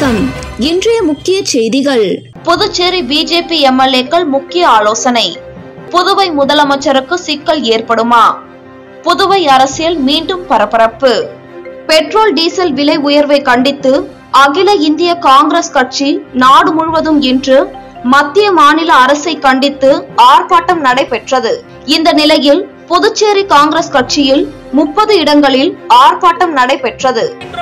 வணக்கம். இன்றைய முக்கிய செய்திகள். புதுச்சேரி பிஜேபி எம்எல்ஏக்கள் முக்கிய ஆலோசனை. புதுவை முதலமைச்சருக்கு சிக்கல் ஏற்படுமா? புதுவை அரசியல் மீண்டும் பரபரப்பு. பெட்ரோல் டீசல் விலை உயர்வை கண்டித்து அகில இந்திய காங்கிரஸ் கட்சி நாடு முழுவதும் இன்று மத்திய மாநில அரசை கண்டித்து ஆர்ப்பாட்டம் நடைபெற்றது. இந்த நிலையில் புதுச்சேரி காங்கிரஸ் கட்சியில் 30 இடங்களில் ஆர்ப்பாட்டம் நடைபெற்றது.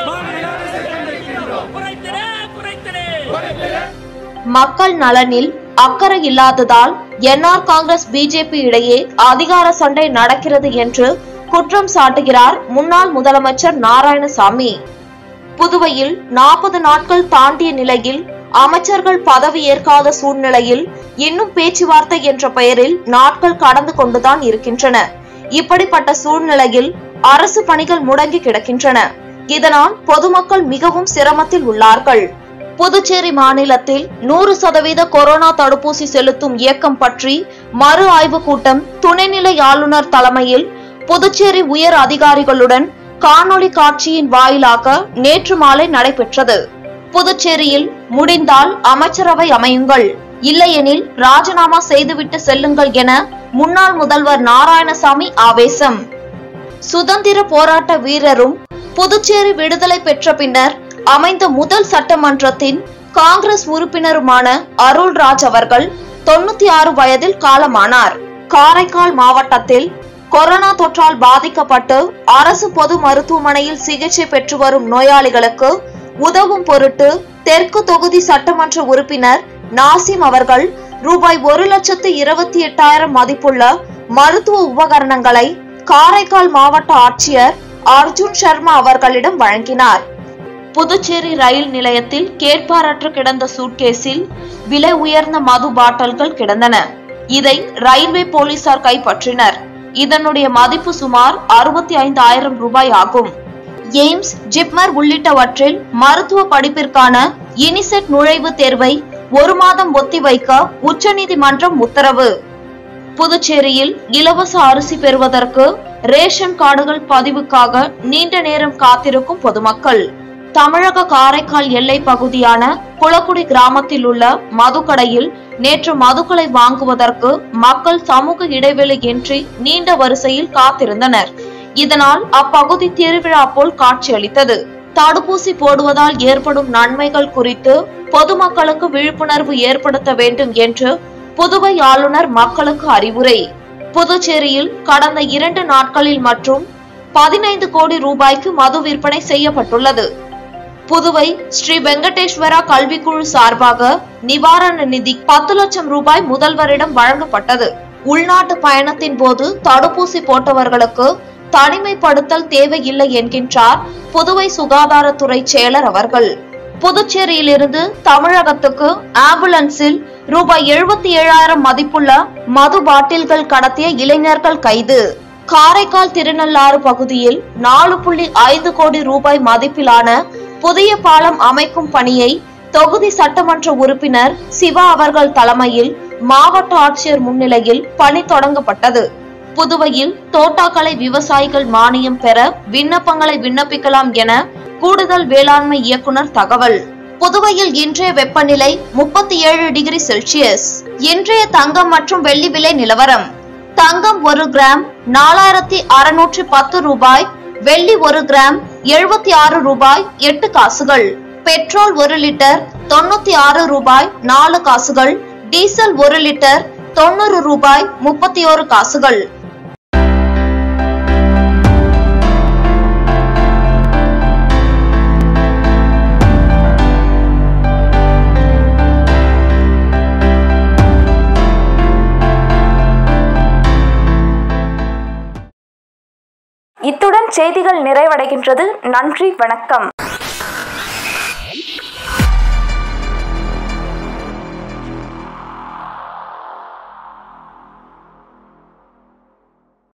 மக்கள் நலனில் அக்கறை இல்லாததால் என்ஆர் காங்கிரஸ் பிஜேபி இடையே அதிகார சண்டை நடக்கிறது என்று குற்றம் சாட்டுகிறார் முன்னாள் முதலமைச்சர் நாராயணசாமி. புதுவையில் 40 நாட்கள் தாண்டிய நிலையில் அமைச்சர்கள் பதவி ஏற்காத சூழ்நிலையில் இன்னும் பேச்சுவார்த்தை என்ற பெயரில் நாட்கள் கடந்து கொண்டுதான் இருக்கின்றன. இப்படிப்பட்ட சூழ்நிலையில் அரசு பணிகள் முடங்கி கிடக்கின்றன. இதனால் பொதுமக்கள் மிகவும் சிரமத்தில் உள்ளார்கள். புதுச்சேரி மாநிலத்தில் 100% கொரோனா தடுப்பூசி செலுத்தும் இயக்கம் பற்றி மறு ஆய்வு கூட்டம் துணைநிலை ஆளுநர் தலைமையில் புதுச்சேரி உயர் அதிகாரிகளுடன் காணொலி காட்சியின் வாயிலாக நேற்று மாலை நடைபெற்றது. புதுச்சேரியில் முடிந்தால் அமைச்சரவை அமையுங்கள், இல்லையெனில் ராஜினாமா செய்துவிட்டு செல்லுங்கள் என முன்னாள் முதல்வர் நாராயணசாமி ஆவேசம். சுதந்திர போராட்ட வீரரும் புதுச்சேரி விடுதலை பெற்ற பின்னர் அமைந்த முதல் சட்டமன்றத்தின் காங்கிரஸ் உறுப்பினருமான அருள்ராஜ் அவர்கள் 96 வயதில் காலமானார். காரைக்கால் மாவட்டத்தில் கொரோனா தொற்றால் பாதிக்கப்பட்டு அரசு பொது மருத்துவமனையில் சிகிச்சை பெற்று வரும் நோயாளிகளுக்கு உதவும் பொருட்டு தெற்கு தொகுதி சட்டமன்ற உறுப்பினர் நாசிம் அவர்கள் ரூபாய் 1,28,000 மதிப்புள்ள மருத்துவ உபகரணங்களை காரைக்கால் மாவட்ட ஆட்சியர் அர்ஜுன் சர்மா அவர்களிடம் வழங்கினார். புதுச்சேரி ரயில் நிலையத்தில் கேட்பாரற்று கிடந்த சூட்கேஸில் விலை உயர்ந்த மது பாட்டில்கள் கிடந்தன. இதை ரயில்வே போலீசார் கைப்பற்றினர். இதனுடைய மதிப்பு சுமார் 65,000 ரூபாய் ஆகும். எய்ம்ஸ், ஜிப்மர் உள்ளிட்டவற்றில் மருத்துவ படிப்பிற்கான யுனிசெட் நுழைவுத் தேர்வை 1 மாதம் ஒத்திவைக்க உச்சநீதிமன்றம் உத்தரவு. புதுச்சேரியில் இலவச அரிசி பெறுவதற்கு ரேஷன் கார்டுகள் பதிவுக்காக நீண்ட நேரம் காத்திருக்கும் பொதுமக்கள். தமிழக காரைக்கால் எல்லை பகுதியான குளக்குடி கிராமத்தில் உள்ள மதுக்கடையில் நேற்று மதுக்களை வாங்குவதற்கு மக்கள் சமூக இடைவெளியின்றி நீண்ட வரிசையில் காத்திருந்தனர். இதனால் அப்பகுதி திருவிழா போல் காட்சியளித்தது. தடுப்பூசி போடுவதால் ஏற்படும் நன்மைகள் குறித்து பொதுமக்களுக்கு விழிப்புணர்வு ஏற்படுத்த வேண்டும் என்று புதுவை ஆளுநர் மக்களுக்கு அறிவுரை. புதுச்சேரியில் கடந்த 2 நாட்களில் மற்றும் 15 கோடி ரூபாய்க்கு மது விற்பனை செய்யப்பட்டுள்ளது. புதுவை ஸ்ரீ வெங்கடேஸ்வரா கல்விக்குழு சார்பாக நிவாரண நிதி 10 லட்சம் ரூபாய் முதல்வரிடம் வழங்கப்பட்டது. உள்நாட்டு பயணத்தின் போது தடுப்பூசி போட்டவர்களுக்கு தனிமைப்படுத்தல் தேவையில்லை என்கின்றார் புதுவை சுகாதாரத்துறை செயலர் அவர்கள். புதுச்சேரியிலிருந்து தமிழகத்துக்கு ஆம்புலன்ஸில் ரூபாய் 77,000 மதிப்புள்ள மது பாட்டில்கள் கடத்திய இளைஞர்கள் கைது. காரைக்கால் திருநள்ளாறு பகுதியில் 4.5 கோடி ரூபாய் மதிப்பிலான புதிய பாலம் அமைக்கும் பணியை தொகுதி சட்டமன்ற உறுப்பினர் சிவா அவர்கள் தலைமையில் மாவட்ட ஆட்சியர் முன்னிலையில் பணி தொடங்கப்பட்டது. புதுவையில் தோட்டாக்கலை விவசாயிகள் மானியம் பெற விண்ணப்பங்களை விண்ணப்பிக்கலாம் என கூடுதல் வேளாண்மை இயக்குனர் தகவல். புதுவையில் இன்றைய வெப்பநிலை 37 டிகிரி செல்சியஸ். இன்றைய தங்கம் மற்றும் வெள்ளி விலை நிலவரம். தங்கம் 1 கிராம் 4,610 ரூபாய், வெள்ளி 1 கிராம் 76 ரூபாய் 8 காசுகள், பெட்ரோல் 1 லிட்டர் 96 ரூபாய் 4 காசுகள், டீசல் 1 லிட்டர் 90 ரூபாய் 31 காசுகள். இத்துடன் செய்திகள் நிறைவடைகின்றது. நன்றி, வணக்கம்.